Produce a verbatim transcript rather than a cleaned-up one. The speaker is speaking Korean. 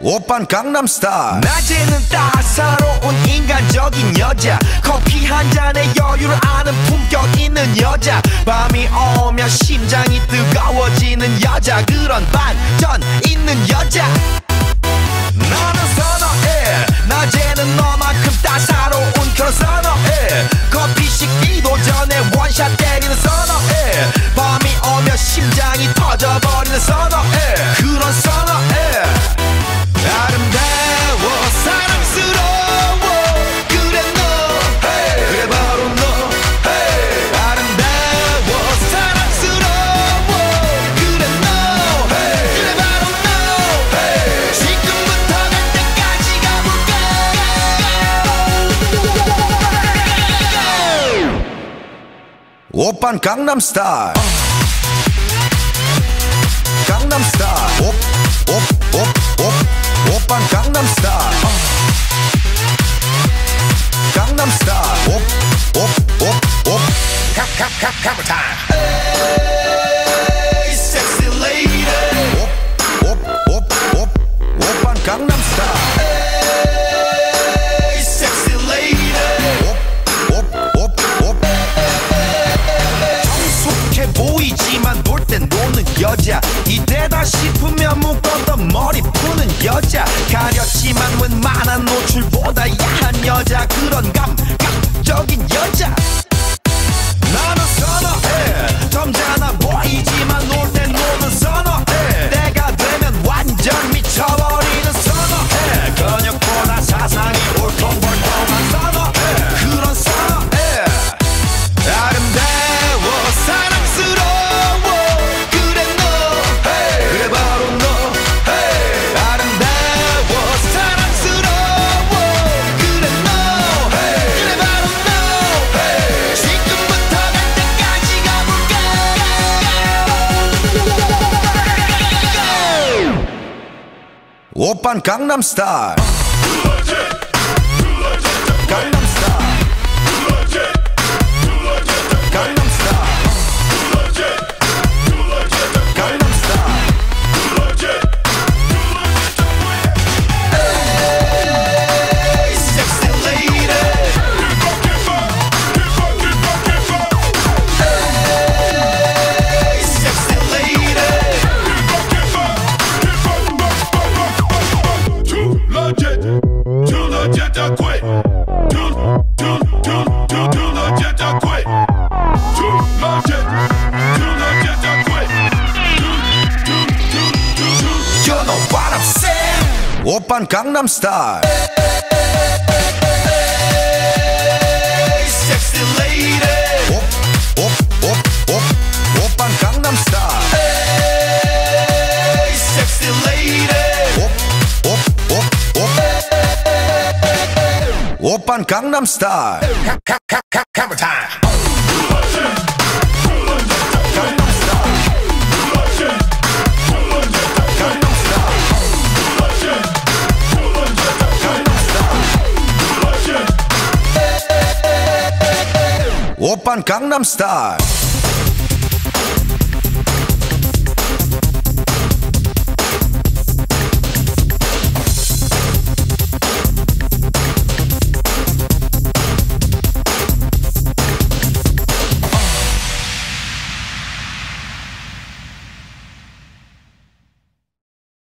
오빤 강남스타일. 낮에는 따사로운 인간적인 여자, 커피 한 잔에 여유를 아는 품격 있는 여자, 밤이 오면 심장이 뜨거워지는 여자, 그런 반전 있는 여자 나는 선호해. 낮에는 너만큼 따사로운 그런 선호해. 커피 식기도 전에 원샷 때리는 선호해. 밤이 오면 심장이 터져버리는 선호해. 그런 선호해. 아름다워 사랑스러워 그래 너 hey. 그래 바로 너 hey. 아름다워 사랑스러워 그래 너 hey. 그래 바로 너 hey. 지금부터 갈 때까지 가볼까. 오빤 강남스타일. 강남스타일. 옵옵옵옵 오빤 강남스타일. 강남스타일. 옵옵옵옵 카카카카카 타임. Hey, sexy lady. 옵옵옵옵 오빤 강남스타일. Hey, sexy lady. 옵옵옵옵 성숙해 보이지만 놀 땐 노는 여자, 이때다 싶으면 묶었던 머리 푸는 여자, 가렸지만 웬만한 노출보다 야한 여자, 그런 감각적인 여자 나는 선호해. 점잖아 보이지만 놀 땐 노는 선호해. 때가 되면 완전 미쳐버리는 선호해. 근육보다 사상이 울컹불컹한 선호해. 그런 선호해. 아름다워 사랑스러워 그래 너 hey. 그래 바로 너 hey. 아름다워 사랑스러워 그래 너 hey. 그래 바로 너 hey. 지금부터 갈 때까지 가볼까. 오빤 강남스타일. 강남스타일. Hey, sexy lady. Hey, sexy lady. Too legit, too legit to quit. Too, too, too, too, too legit to quit. Too legit, too legit to quit. Too, too, too, too, too. You know what I'm saying? 오빤 강남스타일. Hey, sexy lady. 옵옵옵옵 오빤 강남스타일. Hey, sexy lady. 옵옵옵옵 오빤 강남스타일. Hammer time. 오빤 강남스타일.